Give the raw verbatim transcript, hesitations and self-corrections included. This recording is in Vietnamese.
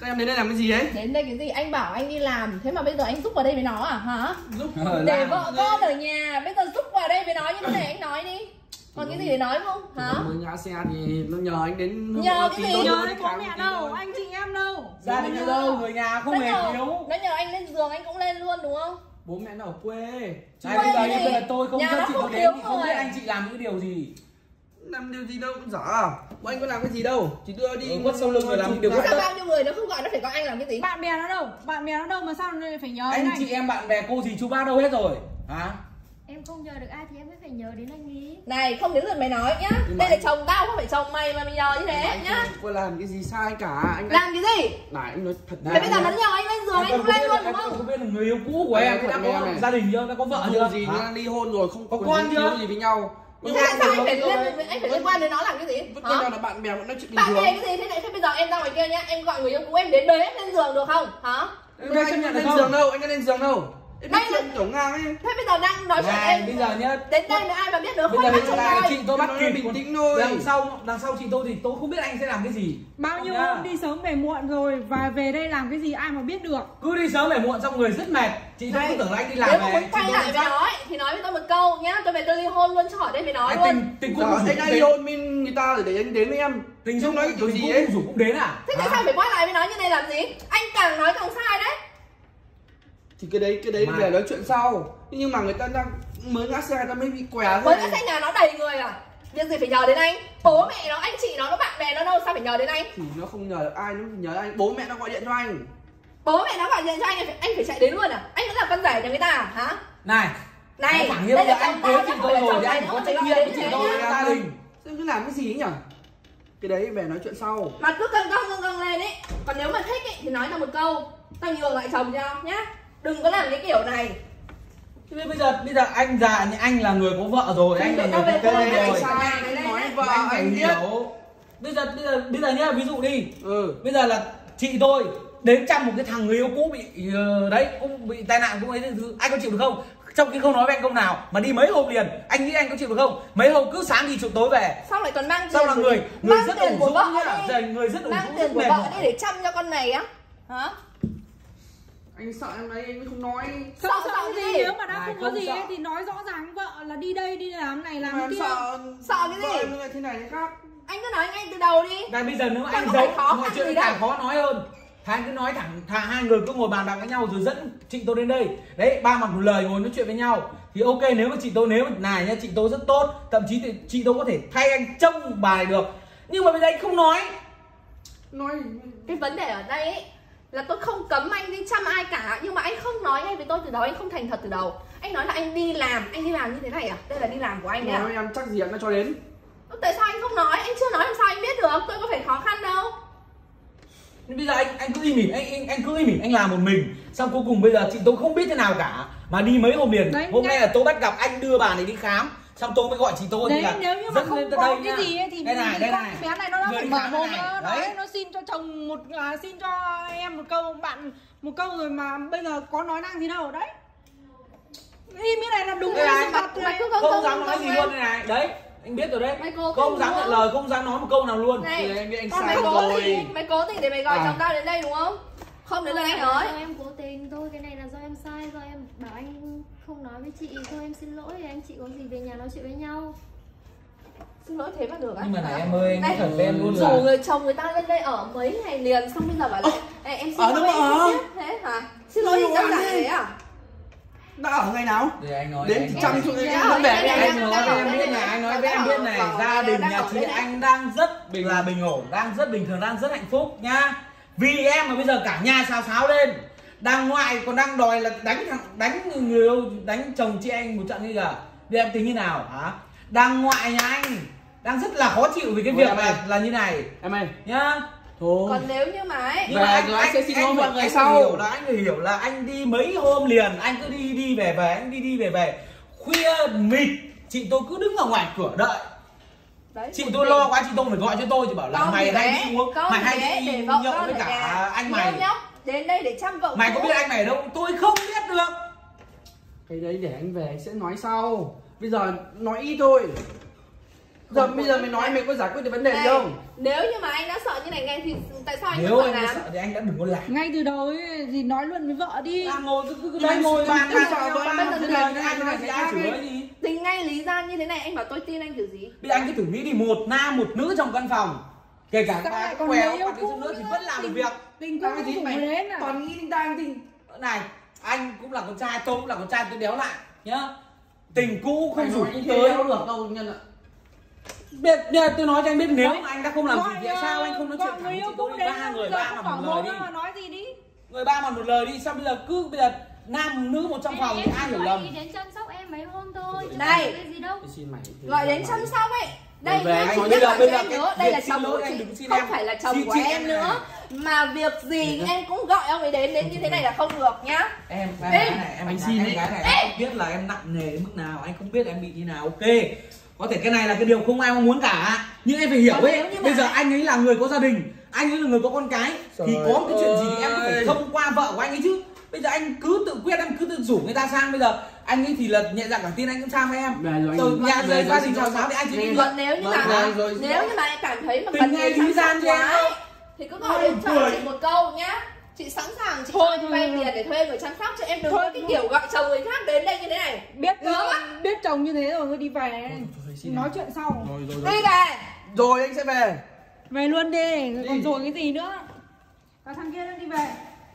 Các em đến đây làm cái gì đấy? Đến đây cái gì? Anh bảo anh đi làm, thế mà bây giờ anh giúp vào đây với nó à hả? Giúp để vợ con ở nhà, bây giờ giúp vào đây với nó như thế này anh nói đi. Còn cái gì để nói không? Hả? Mới ngã xe thì nó nhờ anh đến. Nhờ cái gì? Nhờ đến bố mẹ đâu, anh chị em đâu. Gia đình ở đâu, người nhà không hề thiếu. Nó nhờ anh lên giường anh cũng lên luôn đúng không? Bố mẹ nó ở quê. Này bây giờ như là tôi không Nhà cho nó chị không có đến thiếu thì không biết người. anh chị làm những điều gì. Làm điều gì đâu cũng dở à? Bố anh có làm cái gì đâu? Chỉ đưa đi Ừ, quất sau lưng rồi làm điều Sao khác. bao nhiêu người nó không gọi nó phải gọi anh làm cái gì? Bạn bè nó đâu, bạn bè nó đâu mà sao nó phải nhờ Anh anh? chị em bạn bè cô dì chú bác đâu hết rồi hả? Em không nhờ được ai thì em mới phải nhờ đến anh ý. Này không đến lượt mày nói nhá. Nhưng Đây mà là chồng tao không phải chồng mày mà mày nhờ như thế anh nhá. không có làm cái gì sai cả. Anh Làm cái gì? này anh nói thật Thế bây giờ nó nhờ anh lên giường anh cũng lên luôn đúng Em không? không biết là người yêu cũ của em đã có gia đình chưa, đã có vợ chưa? gì Hả? nó ly hôn rồi, không Có quyền con dính chưa? líu gì với nhau. Nhưng tại sao anh phải liên anh phải liên quan đến nó làm cái gì? Vẫn Hả? coi nhau là bạn bè vẫn nói chuyện bình Bạn thường. bè cái gì thế này? Thế bây giờ em ra ngoài kia nhá, em gọi người yêu cũ em đến bế em lên giường được không? Hả? Bây giờ anh có lên giường đâu, anh có lên giường đâu. Em biết chuyện kiểu ngang ấy. Thế bây giờ đang nói chuyện Này, em bây giờ nhá, đến đây nữa ai mà biết được bây không giờ bắt hiện chồng tại tôi. chị tôi bắt Nói kịp bình còn tĩnh thôi. đằng sau đằng sau chị tôi thì tôi không biết anh sẽ làm cái gì. Bao nhiêu Nhá. hôm đi sớm về muộn rồi và về đây làm cái gì ai mà biết được. Cứ đi sớm về muộn xong người rất mệt. Chị tôi cứ tưởng là anh đi làm Nếu mà về. muốn chị quay tôi lại đi với phát. nó ấy, thì nói với tôi một câu nhá, tôi về tôi ly hôn luôn cho ở đây với nó Anh luôn. tình tình Giờ cũng anh đã ly hôn min người ta rồi để anh đến với em. tình Chứ dung nói kiểu tình gì cũng ấy. rủ cũng đến à? Thế tại Hả? sao phải quay lại với nó như này làm gì? Anh càng nói càng sai đấy. Thì cái đấy cái đấy Mà- để nói chuyện sau. Nhưng mà người ta đang mới ngã xe người ta mới bị què thế Với cái này. xe nhà nó đầy người à? Việc gì phải nhờ đến anh? Bố mẹ nó, anh chị nó, nó bạn bè nó đâu sao phải nhờ đến anh? Thì nó không nhờ được ai, nó nhờ anh. Bố mẹ nó gọi điện cho anh. Bố mẹ nó gọi điện cho anh, anh phải, anh phải chạy đến luôn à? Anh vẫn là con rể nhà người ta à? Hả? Này, Này, thẳng như đây bây giờ là anh chồng cưới tao chị chứ không tôi phải là rồi chồng thì mày anh nữa, có không trách phải nhiệm gọi với đến chị thế tôi nhá. với gia đình. Sao cứ làm cái gì ấy nhỉ? Cái đấy về nói chuyện sau. Mà cứ căng căng căng căng lên ấy. Còn nếu mà thích ấy, thì nói cho một câu, tao nhường lại chồng cho nhá. Đừng có làm cái kiểu này. Thế bây giờ bây giờ anh già như anh là người có vợ rồi, anh là Để người tao về có quê con với rồi. anh. Sai anh nói vợ Anh phải anh biết. hiểu. Bây giờ bây giờ bây giờ nhá, ví dụ đi. Ừ. Bây giờ là chị tôi đến chăm một cái thằng người yêu cũ bị ờ, đấy cũng bị tai nạn cũng ấy thứ, anh có chịu được không? Trong khi không nói với anh câu nào mà đi mấy hôm liền, anh nghĩ anh có chịu được không? Mấy hôm cứ sáng đi chiều tối về. Sao lại còn mang tiền? Sao là người người mang rất tiền ủng của dũng vợ nhá, đi. Giờ người rất ủng Mang dũng tiền rất của mệt vợ mỏi. đi để chăm cho con này á. Hả? Anh sợ em đấy anh mới không nói. Sợ Sợ sợ cái gì gì? nếu mà đã Này, không có không gì sợ. ấy, thì nói rõ ràng vợ là đi đây đi làm này làm Mà cái em kia. sợ. Sợ cái gì? Vợ em lại thế này thế khác. Anh cứ nói ngay từ đầu đi. Đây bây giờ nếu mà Chẳng anh có phải giấu khó mọi khăn chuyện gì càng đâu. khó nói hơn. Thế anh cứ nói thẳng, thẳng hai người cứ ngồi bàn bạc với nhau rồi dẫn chị tôi đến đây. Đấy, ba mặt một lời ngồi nói chuyện với nhau. Thì ok, nếu mà chị tôi nếu mà này nhá, chị tôi rất tốt, thậm chí thì chị tôi có thể thay anh trông bài được. Nhưng mà bây giờ anh không nói. Nói Cái vấn đề ở đây ấy là tôi không cấm anh đi chăm ai cả, nhưng mà anh không nói ngay với tôi từ đầu, anh không thành thật từ đầu. Anh nói là anh đi làm, anh đi làm như thế này à? Đây là đi làm của anh đấy nói à? với em chắc gì anh đã cho đến. Tại sao anh không nói? Anh chưa nói làm sao anh biết được? Tôi có phải khó khăn đâu. Nhưng bây giờ anh anh cứ im mỉm, anh, anh anh cứ im mỉm, anh làm một mình. Xong cuối cùng bây giờ chị tôi không biết thế nào cả mà đi mấy hôm liền. Đấy, Hôm nhá. nay là tôi bắt gặp anh đưa bà này đi khám. Xong tôi mới gọi chị tôi Đấy, là nếu như mà dẫn không lên tới có đây cái nhá. gì ấy, thì đây này, đây con này. bé này nó đã Người phải đi mở khám mồm này. nó Đấy. đấy, nó xin cho chồng một à, xin cho em một câu bạn một câu rồi mà bây giờ có nói năng gì đâu đấy. Im cái này là đúng Đây cái này, sự Mày thật mày này. cứ Không không dám nói gì luôn đây này. Đấy, anh biết rồi đấy. Mày cố Không tình dám đúng nhận không? lời, không dám nói một câu nào luôn. Này, Thì em biết anh con sai mày cố rồi. tình, mày cố tình để mày gọi À. chồng tao đến đây đúng không? Không đến lời anh Là nói. do em cố tình thôi, cái này là do em sai, do em bảo anh không nói với chị, thôi em xin lỗi, anh chị có gì về nhà nói chuyện với nhau. Xin lỗi thế mà được á? Nhưng mà này em ơi, anh Này, nói thật với em luôn dù là người chồng người ta lên đây ở mấy ngày liền xong bây giờ bảo là "Ê, em xin ở lỗi đâu em mà không ở? biết thế hả? Xin lỗi thì Nhiều đơn anh giản ấy. thế à? Đã ở ngày nào? để anh nói Đến anh nói. chăm cho Dạ, em nó về với dạ, anh. Anh nói với em biết này, anh nói với em biết này, gia đình nhà chị anh đang rất bình là bình ổn, đang rất bình thường, đang rất hạnh phúc nhá. Vì em mà bây giờ cả nhà xào xáo lên, đang ngoại còn đang đòi là đánh thằng đánh người yêu, đánh chồng chị anh một trận như giờ. Thì em tính như nào hả? Đang ngoại nhà anh đang rất là khó chịu vì cái Ôi, việc em là ơi. là như này Em ơi. nhá. Thôi. Còn nếu như mà ấy Nhưng Về mà rồi anh sẽ xin lỗi mọi người anh sau. phải hiểu là anh phải hiểu là anh đi mấy hôm liền, anh cứ đi đi về về, anh đi đi về về khuya mịt, chị tôi cứ đứng ở ngoài cửa đợi. Đấy, Chị một tôi mình. lo quá, chị tôi phải gọi cho tôi, chị bảo là Con mày thì hay bé, đi uống, con mày thì hay bé đi để vợ nhậu con với ở cả nhà. anh Nhớ mày. nhóc đến đây để chăm vợ Mày có cũ. biết anh mày ở đâu? Tôi không biết được. Cái đấy để anh về anh sẽ nói sau. Bây giờ nói ít thôi. Giờ bây giờ mày nói mày có giải quyết được vấn đề gì Này, không? nếu như mà anh đã sợ như này ngay thì tại sao anh Nếu vẫn anh còn đã làm? sợ thì anh đã đừng có làm. Ngay từ đầu ấy thì nói luôn với vợ đi. Đang ngồi cứ cứ Đây đây ngồi bàn cứ bàn sợ nhau tôi ba bây năm giờ thế này thì ai ai thì ai ai chửi chửi gì. Thì ngay lý do như thế này anh bảo tôi tin anh kiểu gì? Bây giờ anh cứ thử nghĩ đi, một nam một nữ trong căn phòng, kể cả Sao ba lại còn quèo người yêu mặt cũ nữa thì nữa? vẫn làm được Tình- việc. tình Tao cũ cái gì cũng mày đến à? toàn nghĩ linh tang thì Này, anh cũng là con trai, tôi cũng là con trai, tôi đéo lại nhá. Tình cũ mày không rủ nói như cũng thế tới. đâu được đâu nhân ạ. Biết, bây tôi nói cho anh biết, nếu Gọi- mà anh đã không làm gì thì tại gọi, sao anh không nói gọi chuyện người thẳng yêu chị cũ tôi đến ba người giờ ba không mặt khoảng một lời một đi. mà nói gì đi. Người ba mặt một lời đi, sao bây giờ cứ bây giờ nam nữ một trong phòng thì ai hiểu lầm. Ý đến chăm sóc em mấy hôm thôi. chứ Này. có cái gì đâu. Xin mày. Gọi đến chăm sóc ấy. Đây Về, nha, anh chị nói nhắc bây giờ- lại bây cho giờ em cái nhớ, đây là việc chồng xin của lỗi anh chị, đừng xin không em. phải là chồng Xin của chị em em nữa. này. Mà việc gì em cũng gọi ông ấy đến đến như thế này là không được nhá. Em em Ê, gái này, em anh gái- xin em ấy. gái này em không biết là em nặng nề đến mức nào, anh không biết em bị như nào. Ok, có thể cái này là cái điều không ai mong muốn cả, nhưng em phải hiểu Còn ấy. nếu như mà- Bây giờ anh ấy là người có gia đình, anh ấy là người có con cái, thì Trời có một cái chuyện gì thì em có ơi. phải thông qua vợ của anh ấy chứ. Bây giờ anh cứ tự quyết, em cứ tự rủ người ta sang. Bây giờ anh ấy thì là nhẹ dạ cả tin, anh cũng sang với em. Về rồi anh- Rồi nhà về rồi rồi gia đình xin chào lỗi. giáo thì anh chỉ Về biết. rồi. Còn nếu như Vâng, mà rồi, rồi, nếu rồi. như mà em cảm thấy mà Tình cần hay người lý chăm gian sóc chứ em quá đâu. ấy, thì cứ gọi đến cho Cười. chị một câu nhá. Chị sẵn sàng chị Thôi, cho em thôi, vay thôi. tiền để thuê người chăm sóc, chứ em đừng Thôi, có cái thôi. kiểu gọi chồng người khác đến đây như thế này. Biết Được á. biết chồng như thế rồi thôi đi về. thôi, xin Nói chuyện sau. Rồi rồi Đi rồi. về. Rồi anh sẽ về. Về luôn đi, còn rồi cái gì nữa. Cả thằng kia nó đi về.